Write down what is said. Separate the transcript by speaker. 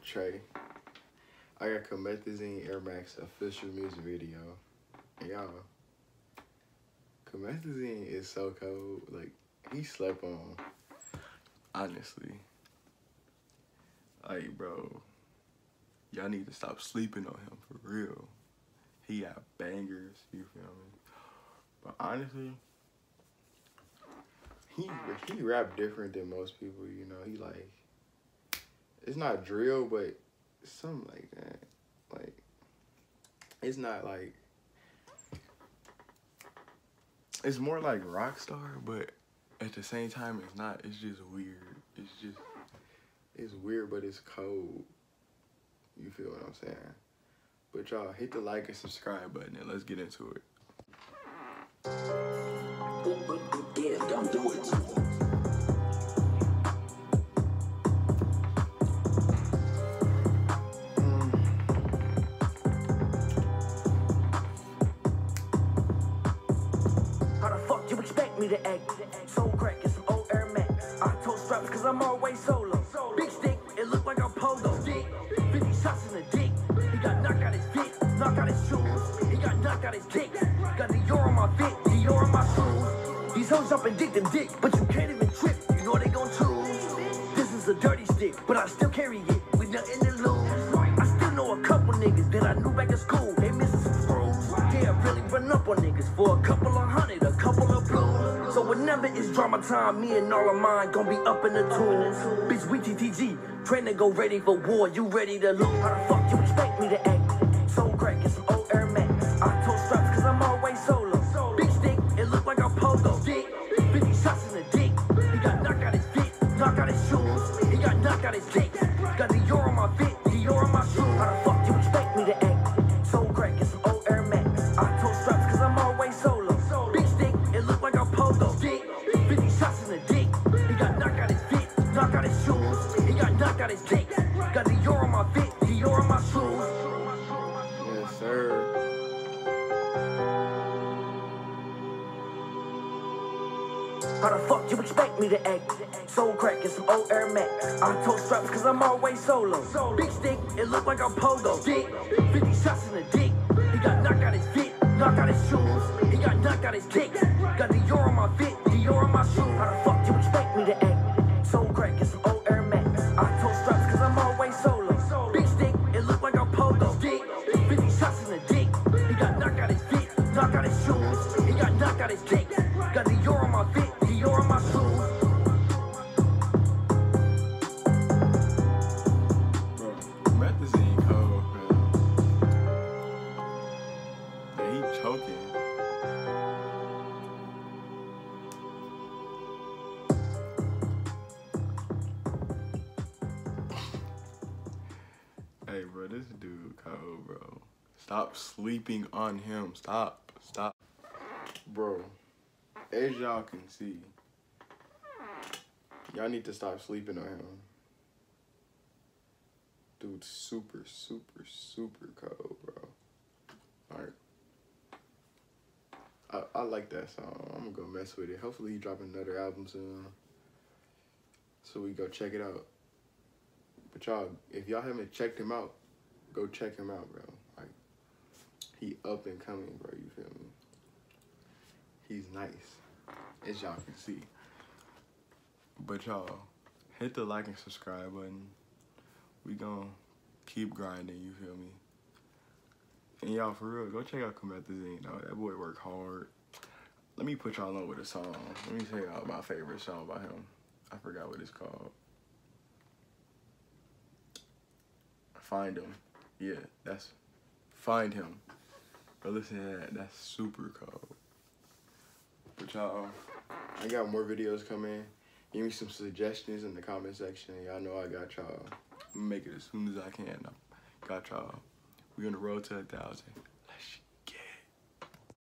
Speaker 1: Trey. I got Comethazine Air Max official music video. And y'all, Comethazine is so cold. Like, he slept on. Honestly. Like, bro, y'all need to stop sleeping on him for real. He got bangers, you feel me? But honestly, he rap different than most people, you know. He like, it's not drill, but something like that. Like, it's not like, it's more like Rockstar, but at the same time, it's not. It's just weird. It's weird, but it's cold. You feel what I'm saying? But y'all, hit the like and subscribe button and let's get into it.
Speaker 2: Yeah, don't do it. How the fuck you expect me to act? Soul crack and some old Air Max. I told straps cause I'm always solo. Big stick, it look like I'm pogo. Dick, 50 shots in the dick. He got knocked out his dick, knocked out his shoes. He got knocked out his dick. Got Dior on my fit, Dior on my shoes. These hoes up and dick them dick, but you can't even trip. You know they gon' choose. This is a dirty stick, but I still carry it with nothing to lose. I still know a couple niggas that I knew back in school. They missing some screws. Yeah, I really run up on niggas for a couple of hundred, a couple of blues. So whenever it's drama time, me and all of mine gon' be up in the tools. Bitch, we TTG, train to go ready for war. You ready to lose? How the fuck you expect me to act? Soul crack and some old Air Max. I told straps cause I'm always solo. Big stick, it look like I'm pogo. Dick, 50 shots in the dick. He got knocked out his dick, knocked out his shoes. He got knocked out his dick. Got Dior on my fit, Dior on my shoes. How the fuck you expect me to act? Soul crack and some old Air Max. I told straps cause I'm always solo. Big stick, it look like I'm pogo. Dick, 50 shots in the dick. He got knocked out his dick, knocked out his shoes. He got knocked out his dick. Got Dior on my fit, Dior on my shoes.
Speaker 1: Yes, sir.
Speaker 2: How the fuck you expect me to act? Soul crack and some old Air Max. I told straps cause I'm always solo. Big stick, it look like I'm pogo. Dick, 50 shots in the dick. He got knocked out his dick, knocked out his shoes. He got knocked out his dick. Got Dior on my fit, Dior on my shoes. How the fuck you expect me to act? Soul crack and some old Air Max. I told straps cause I'm always solo. Big stick, it look like I'm pogo. Dick, 50 shots in the dick. He got knocked out his dick, knocked out his shoes. He got knocked out his dick. Got Dior on my fit, Dior on my shoes.
Speaker 1: Bro, Comethazine cold, bro. Yeah, he choking. Hey, bro, this dude cold, bro. Stop sleeping on him. Stop. Bro, as y'all can see, y'all need to stop sleeping on him. Dude's super cold, bro. Alright. I like that song. I'm gonna go mess with it. Hopefully he drop another album soon, so we go check it out. But y'all, if y'all haven't checked him out, go check him out, bro. Like, he up and coming, bro. You feel me? He's nice, as y'all can see. But y'all, hit the like and subscribe button. We gon' keep grinding, you feel me? And y'all, for real, go check out Comethazine, though. That boy work hard. Let me put y'all on with a song. Let me tell y'all my favorite song by him. I forgot what it's called. Find Him. Yeah, that's Find Him. Go listen to that. That's super cold. But y'all, I got more videos coming. Give me some suggestions in the comment section. Y'all know I got y'all. I'm gonna make it as soon as I can. I got y'all. We on the road to 1,000.